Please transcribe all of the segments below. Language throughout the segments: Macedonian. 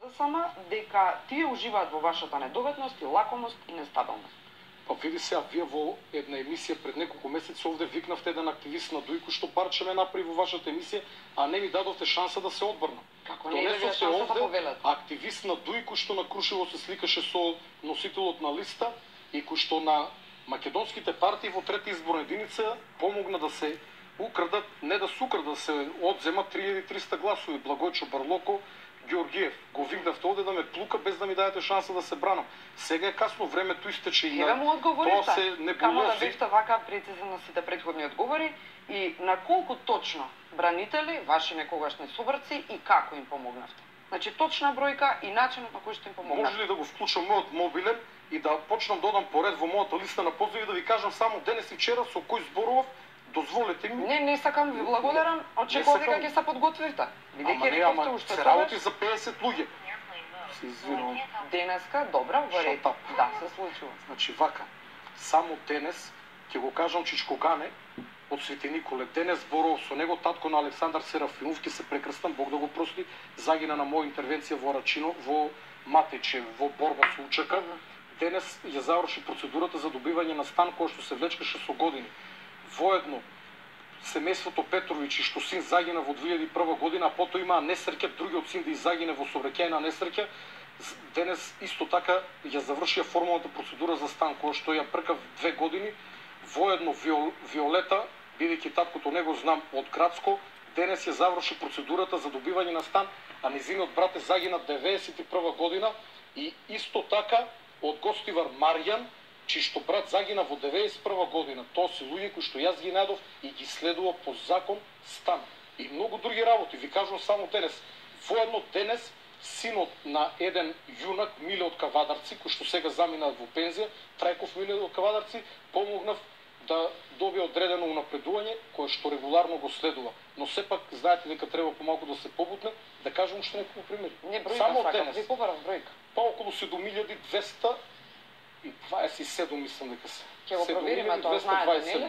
сама дека тие уживаат во вашата недоветност и лакомост и нестабилност. Па види сега, вие во една емисија пред неколку месеци овде викнавте еден активист на Дујко што парче ме направи во вашата емисија, а не ми дадовте шанса да се одбрнам. Како не ви шанса да повелете? Активист на Дујко што на Крушево се сликаше со носителот на листа и кој што на македонските партии во трета изборна единица помогна да се украдат, не да се украдат, да се одземат 3300 гласови. Благојчо Барлоко Георгиев го викнавте овде да ме плука без да ми дадете шанса да се бранам. Сега е касно, времето истече и на тоа се небулози. Камо да бевте вака прецизен на сите претходни одговори и на колку точно бранители, ваши некогашни собрци и како им помогнавте? Значи точна бројка и начинот на кој што им помогнавте. Може ли да го вклучам мојот мобилен и да почнам да одам поред во мојата листа на позиви да ви кажам само денес и вчера со кој зборував? Дозволете ми. Не сакам, ви благодарам. Очекував дека ќе се подготвивте. Бидејќи рековте уште се работи за 50 луѓе. Се извинувам. Денеска, добра, во ред. Да, се случува. Значи вака, само денес ќе го кажам Чичкогане од Свети Николе. Денес зборував со него, татко на Александар Серафимов, ќе се прекрстам, Бог да го прости, загина на моја интервенција во Рачино, во Матече, во борба со учака. Денес ја заврши процедурата за добивање на стан кој што се влечкаше со години. Воедно семејството Петровичи што син загина во 2001 година, а потоа имаа несреќа другиот син да изагине во сообраќајна несреќа, денес исто така ја завршија формалната процедура за стан која што ја пркав 2 години. Воедно Виолета, бидејќи таткото него знам од Градско, денес ја заврши процедурата за добивање на стан, а низиниот брат е загина 91 година и исто така од Гостивар Маријан, чиј што брат загина во 91 година. Тоа се луѓе кои што јас ги најдов и ги следува по закон стан. И многу други работи. Ви кажувам само денес. Воедно денес синот на еден јунак Миле од Кавадарци, кој што сега замина во пензија, Трајков Миле од Кавадарци, помогнав да добие одредено унапредување кое што регуларно го следува. Но сепак знаете дека треба помалку да се побутне, да кажам уште неколку примери. Не бројка само денес. Ви побарав бројка. Па околу 7200 и 27 мислам дека се. Ќе го провериме тоа, знаете, нели?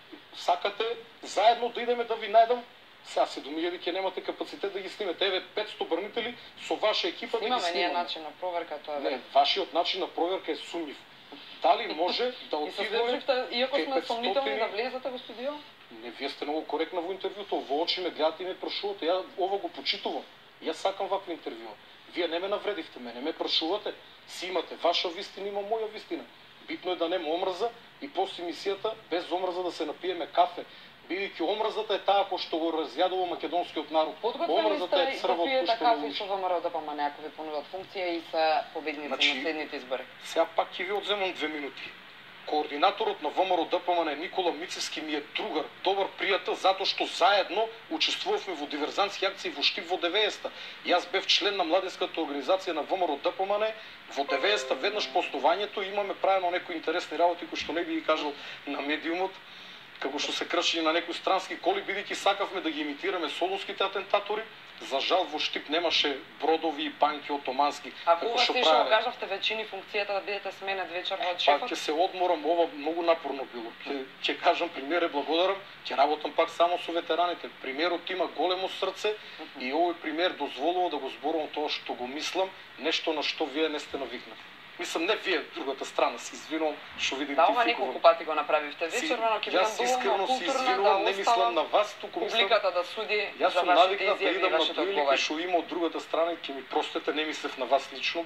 Сакате заедно да идеме да ви најдам? Сега 7000 ќе немате капацитет да ги снимете. Еве 500 бранители со ваша екипа да ги снимаме. Имаме ние начин на проверка, тоа е. Не, вашиот начин на проверка е сумнив. Дали може да отидеме? Иако сме сомнителни да влезете во студио? Не, вие сте многу коректна во интервјуто. Во очи ме гледате и ме прашувате. Ја ова го почитувам. Јас сакам вакви интервјуа. Вие не ме навредивте, мене ме прашувате. Си имате ваша вистина, има моја вистина. Битно е да нема омрза и после емисијата без омрза да се напиеме кафе. Бидејќи омрзата е таа кој што го разјадува македонскиот народ. Омрзата е црвот кој што кафе со ВМРО да помане ако ви понудат функција и се победници на следните избори. Сега пак ќе ви одземам 2 минути. Координаторот на ВМРО ДПМН Никола Мицевски ми е другар, добар пријател, затоа што заедно учествувавме во диверзантски акции во Штип во 90-та. Јас бев член на младинската организација на ВМРО ДПМН во 90-та, веднаш по основањето имаме правено некои интересни работи кои што не би ги кажал на медиумот, како што се крши на некои странски коли, бидејќи сакавме да ги имитираме солунските атентатори. За жал во Штип немаше бродови и банки отомански. Ако ова се што кажавте вечини функцијата да бидете сменет вечер од шефот? Пак ќе се одморам, ова многу напорно било. Ќе кажам премиере благодарам, ќе работам пак само со ветераните. Премиерот има големо срце и овој премиер дозволува да го зборувам тоа што го мислам, нешто на што вие не сте навикнати. Мислам, не вие, другата страна, се извинувам, што ви идентификувам. Да, ова неколку пати го направивте вечерно, но ќе бидам доволно културна да не мислам на вас, туку мислам публиката да суди за вашите изјави и вашите одговори. Јас сум навикнат да идам на дуелики што има од другата страна и ќе ми простете, не мислев на вас лично.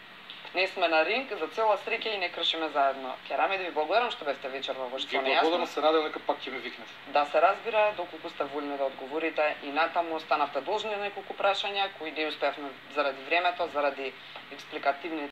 Не сме на ринг, за цела среќа и не кршиме заедно. Кераме да ви благодарам што бевте вечерва во Штип. Ви благодарам, се надевам дека пак ќе ме викнете. Да се разбира, доколку сте воljни да одговорите и натаму останавте должни на неколку прашања кои не успеавме заради времето, заради експликативни